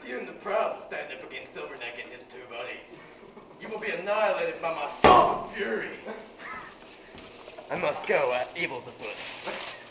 You and the Proud will stand up against Silverneck and his two buddies. You will be annihilated by my storm of fury. I must go, evil's afoot.